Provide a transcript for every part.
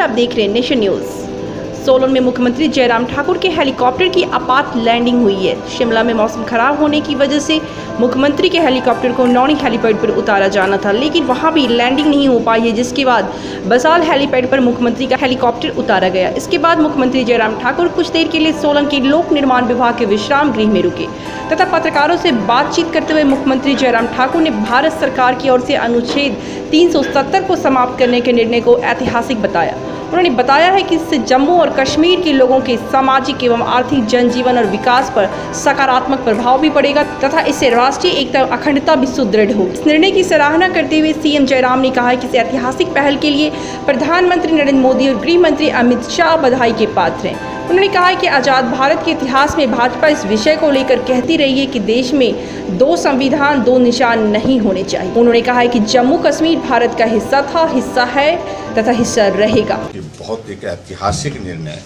आप देख रहे हैं नेशन न्यूज़। सोलन में मुख्यमंत्री जयराम ठाकुर के हेलीकॉप्टर की आपात लैंडिंग हुई है। शिमला में मौसम खराब होने की वजह से मुख्यमंत्री के हेलीकॉप्टर को नौणी हेलीपैड पर उतारा जाना था, लेकिन वहां भी लैंडिंग नहीं हो पाई है, जिसके बाद बसाल हेलीपैड पर मुख्यमंत्री का हेलीकॉप्टर उतारा गया। इसके बाद मुख्यमंत्री जयराम ठाकुर कुछ देर के लिए सोलन के लोक निर्माण विभाग के विश्राम गृह में रुके तथा पत्रकारों से बातचीत करते हुए मुख्यमंत्री जयराम ठाकुर ने भारत सरकार की ओर से अनुच्छेद 370 को समाप्त करने के निर्णय को ऐतिहासिक बताया। उन्होंने बताया है कि इससे जम्मू और कश्मीर के लोगों के सामाजिक एवं आर्थिक जनजीवन और विकास पर सकारात्मक प्रभाव भी पड़ेगा तथा इससे राष्ट्रीय एकता और अखंडता भी सुदृढ़ होगी। इस निर्णय की सराहना करते हुए सीएम जयराम ने कहा कि इस ऐतिहासिक पहल के लिए प्रधानमंत्री नरेंद्र मोदी और गृह मंत्री अमित शाह बधाई के पात्र हैं। उन्होंने कहा कि आज़ाद भारत के इतिहास में भाजपा इस विषय को लेकर कहती रही है कि देश में 2 संविधान 2 निशान नहीं होने चाहिए। उन्होंने कहा है कि जम्मू कश्मीर भारत का हिस्सा था, हिस्सा है तथा हिस्सा रहेगा। बहुत एक ऐतिहासिक निर्णय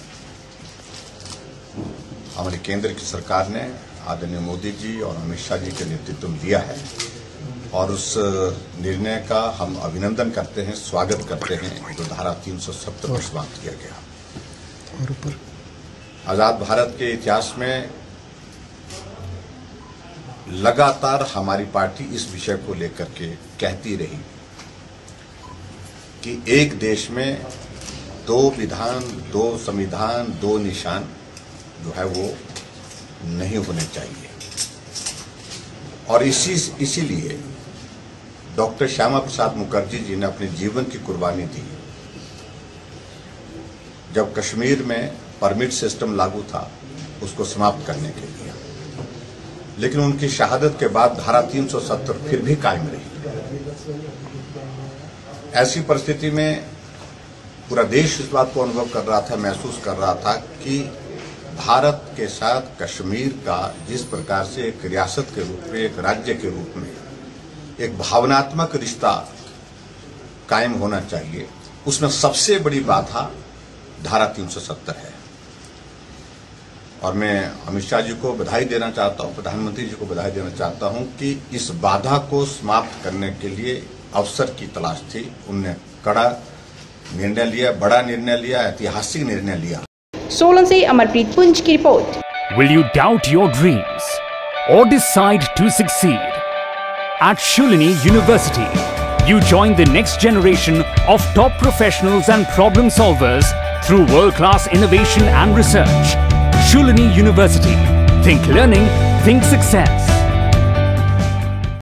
हमारी केंद्र की सरकार ने आदरणीय मोदी जी और अमित शाह जी के नेतृत्व में लिया है और उस निर्णय का हम अभिनंदन करते हैं, स्वागत करते हैं जो धारा 370 पर समाप्त किया गया। आजाद भारत के इतिहास में लगातार हमारी पार्टी इस विषय को लेकर के कहती रही कि एक देश में 2 विधान 2 संविधान 2 निशान जो है वो नहीं होने चाहिए और इसीलिए डॉक्टर श्यामा प्रसाद मुखर्जी जी ने अपने जीवन की कुर्बानी दी। जब कश्मीर में परमिट सिस्टम लागू था उसको समाप्त करने के लिए, लेकिन उनकी शहादत के बाद धारा 370 फिर भी कायम रही। ऐसी परिस्थिति में पूरा देश इस बात को अनुभव कर रहा था, महसूस कर रहा था कि भारत के साथ कश्मीर का जिस प्रकार से एक रियासत के रूप में, एक राज्य के रूप में एक भावनात्मक रिश्ता कायम होना चाहिए, उसमें सबसे बड़ी बाधा धारा 370 है। और मैं अमित शाह जी को बधाई देना चाहता हूं, प्रधानमंत्री जी को बधाई देना चाहता हूं कि इस बाधा को समाप्त करने के लिए अवसर की तलाश थी। उनने कड़ा निर्णय लिया, बड़ा निर्णय लिया, ऐतिहासिक निर्णय लिया। सोलन से अमरप्रीत पुंज की रिपोर्ट। Will you doubt your dreams or decide to succeed? At Shulini University, you join the next generation of top professionals and problem solvers through world-class innovation and research. Shulini University. Think learning, think success.